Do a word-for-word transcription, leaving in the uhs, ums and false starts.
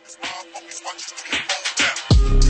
It's my focus, watch you keep on down.